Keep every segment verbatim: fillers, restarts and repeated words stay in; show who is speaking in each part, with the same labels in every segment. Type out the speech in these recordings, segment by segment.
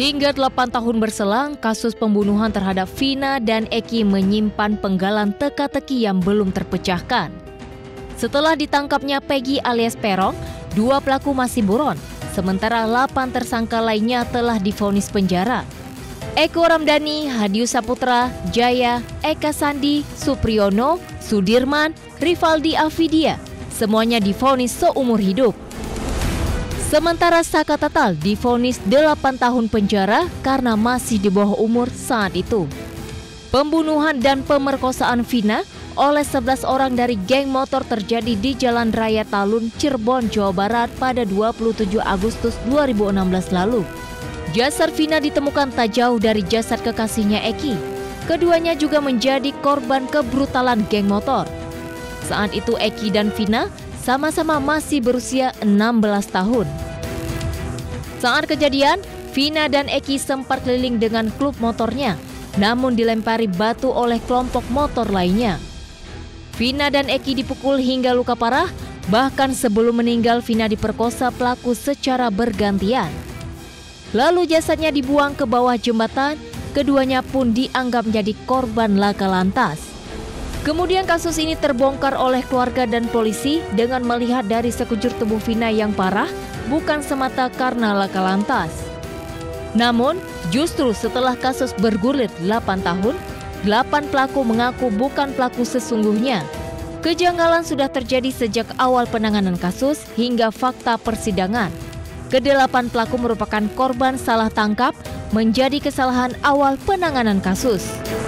Speaker 1: Hingga delapan tahun berselang, kasus pembunuhan terhadap Vina dan Eki menyimpan penggalan teka-teki yang belum terpecahkan. Setelah ditangkapnya Peggy alias Peron, dua pelaku masih buron, sementara delapan tersangka lainnya telah divonis penjara. Eko Ramdhani, Hadius Saputra, Jaya, Eka Sandi, Supriyono, Sudirman, Rivaldi Afidia, semuanya divonis seumur hidup. Sementara Saka Tatal divonis delapan tahun penjara karena masih di bawah umur saat itu. Pembunuhan dan pemerkosaan Vina oleh sebelas orang dari geng motor terjadi di Jalan Raya Talun, Cirebon, Jawa Barat pada dua puluh tujuh Agustus dua ribu enam belas lalu. Jasad Vina ditemukan tak jauh dari jasad kekasihnya Eki. Keduanya juga menjadi korban kebrutalan geng motor. Saat itu Eki dan Vina sama-sama masih berusia enam belas tahun. Saat kejadian, Vina dan Eki sempat keliling dengan klub motornya, namun dilempari batu oleh kelompok motor lainnya. Vina dan Eki dipukul hingga luka parah, bahkan sebelum meninggal Vina diperkosa pelaku secara bergantian. Lalu jasadnya dibuang ke bawah jembatan, keduanya pun dianggap menjadi korban laka lantas. Kemudian kasus ini terbongkar oleh keluarga dan polisi dengan melihat dari sekujur tubuh Vina yang parah, bukan semata karena laka lantas. Namun, justru setelah kasus bergulir delapan tahun, delapan pelaku mengaku bukan pelaku sesungguhnya. Kejanggalan sudah terjadi sejak awal penanganan kasus hingga fakta persidangan. Kedelapan pelaku merupakan korban salah tangkap menjadi kesalahan awal penanganan kasus.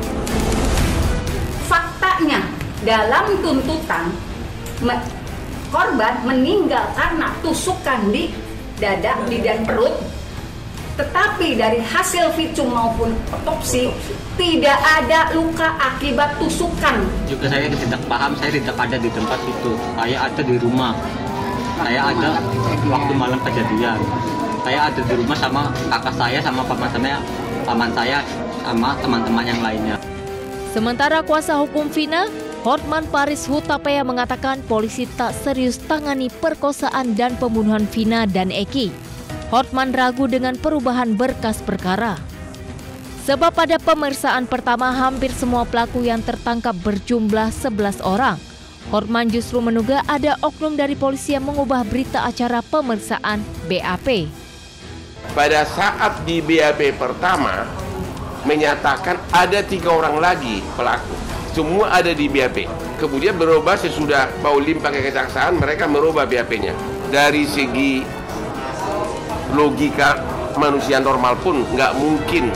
Speaker 2: Faktanya dalam tuntutan me korban meninggal karena tusukan di dada, di dan perut, tetapi dari hasil visum maupun otopsi tidak ada luka akibat tusukan.
Speaker 3: Juga saya tidak paham, saya tidak ada di tempat itu, saya ada di rumah, saya ada waktu malam kejadian, saya ada di rumah sama kakak saya, sama paman saya, paman saya, sama teman-teman yang lainnya.
Speaker 1: Sementara kuasa hukum Vina, Hotman Paris Hutapea mengatakan polisi tak serius tangani perkosaan dan pembunuhan Vina dan Eki. Hotman ragu dengan perubahan berkas perkara. Sebab pada pemeriksaan pertama hampir semua pelaku yang tertangkap berjumlah sebelas orang. Hotman justru menduga ada oknum dari polisi yang mengubah berita acara pemeriksaan B A P.
Speaker 4: Pada saat di B A P pertama, menyatakan ada tiga orang lagi pelaku, semua ada di B A P. Kemudian berubah sesudah Paulim pakai kejaksaan, mereka merubah B A P-nya. Dari segi logika manusia normal pun nggak mungkin.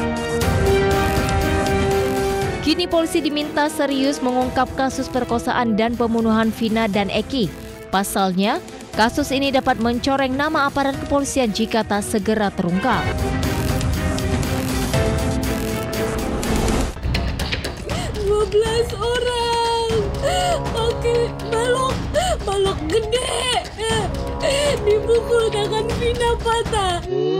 Speaker 1: Kini polisi diminta serius mengungkap kasus perkosaan dan pembunuhan Vina dan Eki. Pasalnya, kasus ini dapat mencoreng nama aparat kepolisian jika tak segera terungkap.
Speaker 5: dua belas orang pakai balok balok gede, dipukul tangan Vina patah.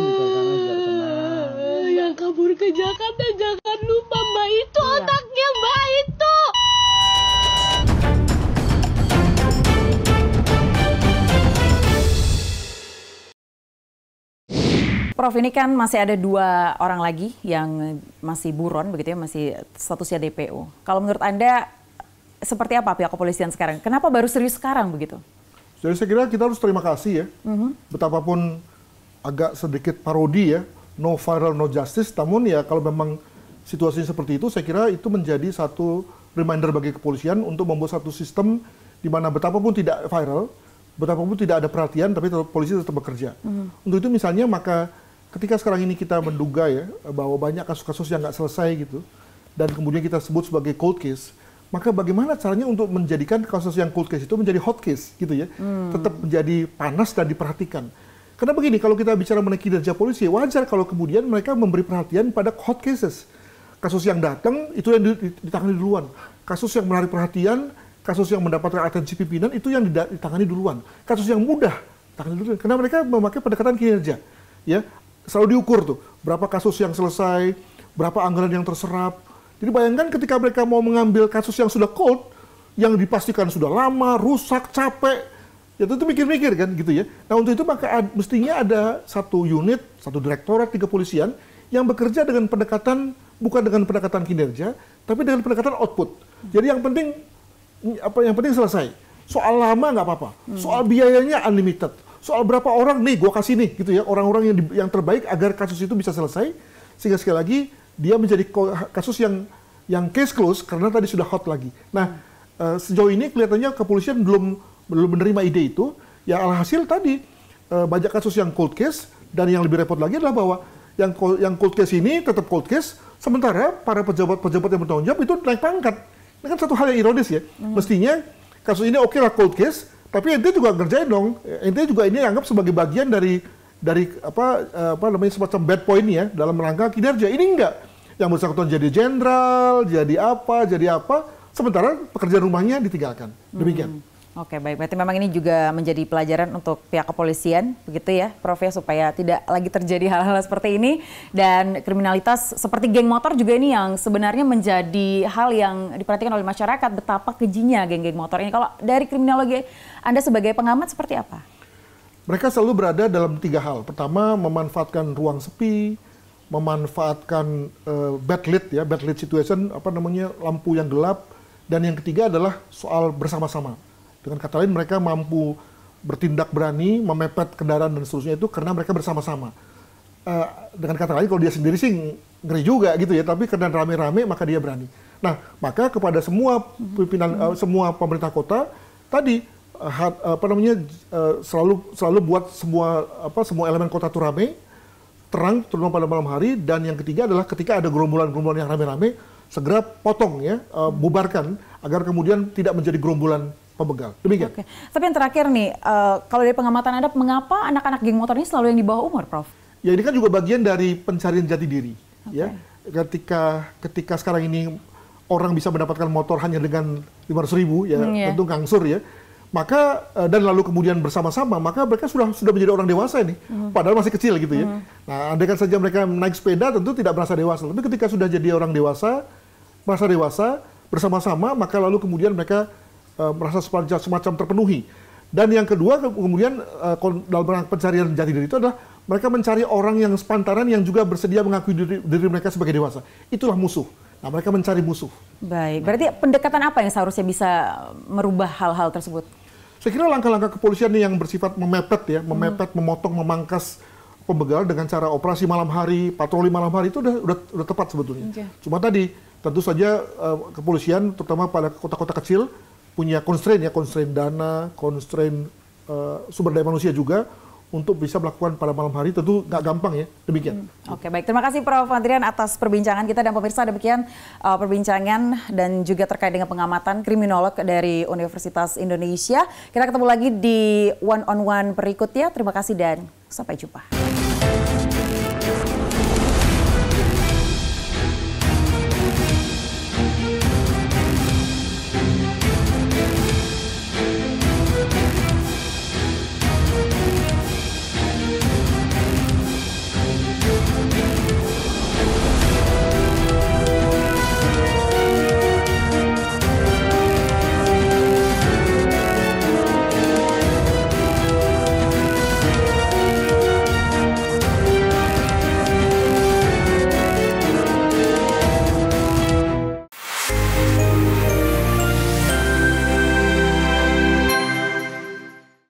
Speaker 5: Yang kabur ke Jakarta jangan lupa Mbak itu, otaknya Mbak itu.
Speaker 6: Prof, ini kan masih ada dua orang lagi yang masih buron, begitu ya, masih statusnya D P O. Kalau menurut Anda, seperti apa pihak kepolisian sekarang? Kenapa baru serius sekarang begitu?
Speaker 7: Jadi saya kira kita harus terima kasih ya, mm-hmm. betapapun agak sedikit parodi ya, no viral no justice, namun ya kalau memang situasinya seperti itu, saya kira itu menjadi satu reminder bagi kepolisian untuk membuat satu sistem di mana betapapun tidak viral, betapapun tidak ada perhatian, tapi tetap, polisi tetap bekerja. Mm-hmm. Untuk itu misalnya maka ketika sekarang ini kita menduga ya bahwa banyak kasus-kasus yang nggak selesai gitu, dan kemudian kita sebut sebagai cold case, maka bagaimana caranya untuk menjadikan kasus yang cold case itu menjadi hot case gitu ya, hmm. tetap menjadi panas dan diperhatikan. Karena begini, kalau kita bicara mengenai kinerja polisi, wajar kalau kemudian mereka memberi perhatian pada hot cases. Kasus yang datang itu yang ditangani duluan. Kasus yang menarik perhatian, kasus yang mendapatkan atensi pimpinan itu yang ditangani duluan. Kasus yang mudah tangani duluan. Karena mereka memakai pendekatan kinerja, ya. Selalu diukur tuh, berapa kasus yang selesai, berapa anggaran yang terserap. Jadi bayangkan ketika mereka mau mengambil kasus yang sudah cold, yang dipastikan sudah lama, rusak, capek, Ya tentu mikir-mikir kan gitu ya. Nah untuk itu maka ad, mestinya ada satu unit, satu direktorat di kepolisian yang bekerja dengan pendekatan, bukan dengan pendekatan kinerja, tapi dengan pendekatan output. Jadi yang penting, apa yang penting selesai. Soal lama nggak apa-apa, hmm. soal biayanya unlimited, soal berapa orang nih gue kasih nih gitu ya, orang-orang yang, yang terbaik agar kasus itu bisa selesai, sehingga sekali lagi dia menjadi kasus yang yang case close karena tadi sudah hot lagi. Nah hmm. uh, sejauh ini kelihatannya kepolisian belum belum menerima ide itu, ya alhasil tadi uh, banyak kasus yang cold case, dan yang lebih repot lagi adalah bahwa yang yang cold case ini tetap cold case, sementara para pejabat-pejabat yang bertanggung jawab itu naik pangkat. Ini kan satu hal yang ironis ya. Hmm. Mestinya kasus ini oke okay lah cold case, tapi ente juga ngerjain dong. Ente juga ini anggap sebagai bagian dari dari apa apa namanya semacam bad point ya dalam rangka kinerja. Ini enggak. Yang bersangkutan jadi jenderal, jadi apa, jadi apa, sementara pekerjaan rumahnya ditinggalkan. Demikian. Hmm.
Speaker 6: Oke, baik. Berarti memang ini juga menjadi pelajaran untuk pihak kepolisian, begitu ya, Prof ya, supaya tidak lagi terjadi hal-hal seperti ini. Dan kriminalitas seperti geng motor juga ini yang sebenarnya menjadi hal yang diperhatikan oleh masyarakat, betapa kejinya geng-geng motor ini. Kalau dari kriminologi, Anda sebagai pengamat seperti apa?
Speaker 7: Mereka selalu berada dalam tiga hal. Pertama, memanfaatkan ruang sepi, memanfaatkan uh, bad lit ya, bad lit situation, apa namanya, lampu yang gelap. Dan yang ketiga adalah soal bersama-sama. Dengan kata lain mereka mampu bertindak berani, memepet kendaraan dan seterusnya itu karena mereka bersama-sama. Uh, dengan kata lain kalau dia sendiri sih ngeri juga gitu ya, tapi karena rame-rame maka dia berani. Nah, maka kepada semua pimpinan, uh, semua pemerintah kota tadi uh, hat, uh, apa namanya uh, selalu selalu buat semua apa semua elemen kota itu rame, terang terutama pada malam hari. Dan yang ketiga adalah ketika ada gerombolan-gerombolan yang rame-rame, segera potong ya, uh, bubarkan agar kemudian tidak menjadi gerombolan pembegal. Demikian.
Speaker 6: Oke. Tapi yang terakhir nih, uh, kalau dari pengamatan Anda, mengapa anak-anak geng motor ini selalu yang di bawah umur, Prof?
Speaker 7: Ya ini kan juga bagian dari pencarian jati diri. Okay. Ya, ketika ketika sekarang ini orang bisa mendapatkan motor hanya dengan lima ratus ribu, ya hmm, yeah. tentu ngangsur ya. Maka uh, dan lalu kemudian bersama-sama, maka mereka sudah sudah menjadi orang dewasa ini, hmm. padahal masih kecil gitu ya. Hmm. Nah, andaikan saja mereka naik sepeda, tentu tidak merasa dewasa. Tapi ketika sudah jadi orang dewasa, merasa dewasa bersama-sama, maka lalu kemudian mereka Uh, merasa semacam terpenuhi. Dan yang kedua kemudian uh, dalam pencarian jati diri itu adalah mereka mencari orang yang sepantaran yang juga bersedia mengakui diri, diri mereka sebagai dewasa. Itulah musuh. Nah, mereka mencari musuh.
Speaker 6: Baik, berarti pendekatan apa yang seharusnya bisa merubah hal-hal tersebut?
Speaker 7: Saya kira langkah-langkah kepolisian yang bersifat memepet ya, memepet, hmm. memotong, memangkas pembegal dengan cara operasi malam hari, patroli malam hari itu udah udah, udah tepat sebetulnya. Okay. Cuma tadi tentu saja uh, kepolisian terutama pada kota-kota kecil punya constraint ya, constraint dana, constraint uh, sumber daya manusia juga untuk bisa melakukan pada malam hari, tentu nggak gampang ya, demikian.
Speaker 6: Hmm. Oke, baik. Terima kasih Prof Andrian atas perbincangan kita, dan pemirsa demikian uh, perbincangan dan juga terkait dengan pengamatan kriminolog dari Universitas Indonesia. Kita ketemu lagi di One on One berikutnya. Terima kasih dan sampai jumpa.